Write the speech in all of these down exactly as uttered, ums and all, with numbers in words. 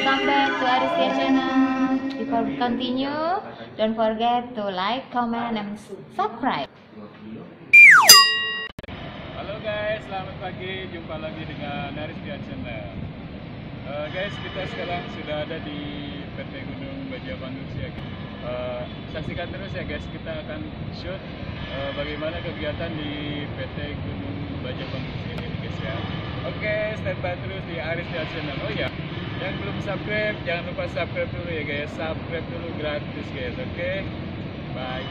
welcome back to Aristia channel. Before we continue, don't forget to like, comment, and subscribe. Halo guys, selamat pagi. Jumpa lagi dengan Aristia channel. Uh, guys, kita sekarang sudah ada di P T Gunung Baja Bandung ya. Uh, saksikan terus ya guys, kita akan shoot uh, bagaimana kegiatan di P T Gunung Baja Bandung ini guys ya. Oke, okay, stand by terus di Aristia channel. Oh ya, yang belum subscribe jangan lupa subscribe dulu ya guys. Subscribe dulu gratis guys. Oke, okay? Bye.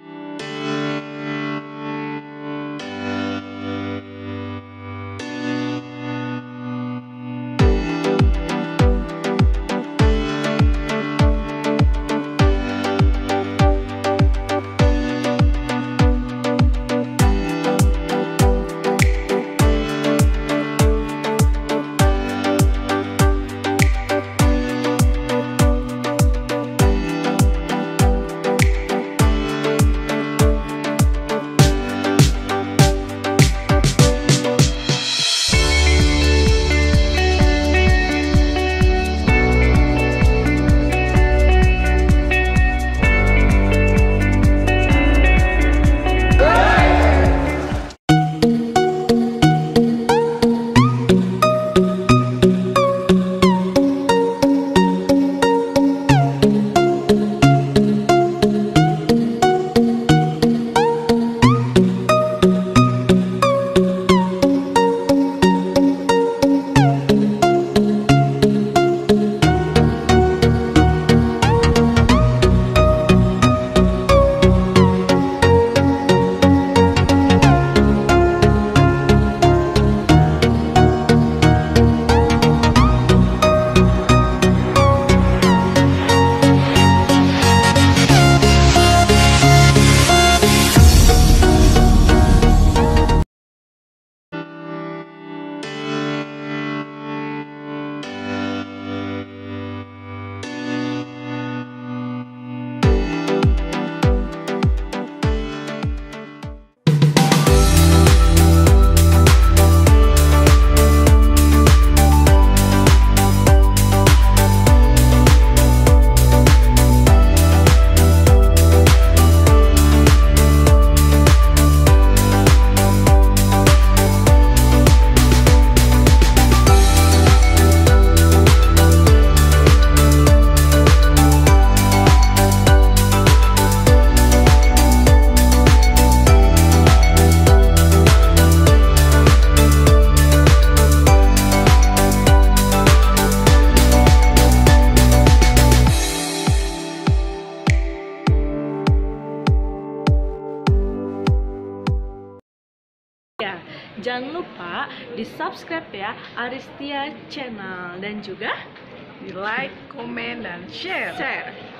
Ya, jangan lupa di subscribe ya Aristia channel dan juga di like, komen, dan share. share.